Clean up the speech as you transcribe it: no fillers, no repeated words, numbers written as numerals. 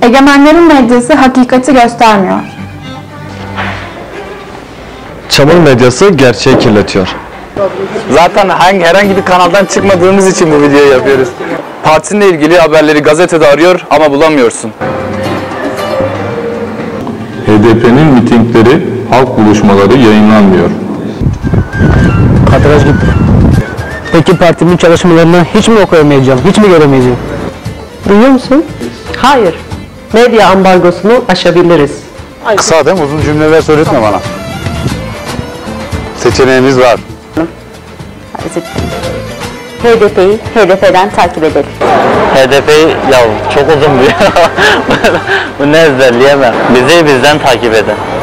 Egemenlerin medyası hakikati göstermiyor. Çamur medyası gerçeği kirletiyor. Zaten herhangi bir kanaldan çıkmadığımız için bu videoyu yapıyoruz. Partinle ilgili haberleri gazetede arıyor ama bulamıyorsun. HDP'nin mitingleri, halk buluşmaları yayınlanmıyor. Kadraj gitti. Peki partimin çalışmalarını hiç mi okuyamayacağım, hiç mi göremeyeceğim? Duyuyor musun? Hayır. Medya ambargosunu aşabiliriz. Kısa değil mi? Uzun cümleler söyletme bana. Seçeneğimiz var. HDP'yi HDP'den takip edelim. HDP'yi ya çok uzun bir bu ne ezberleyemem. Bizi bizden takip edin.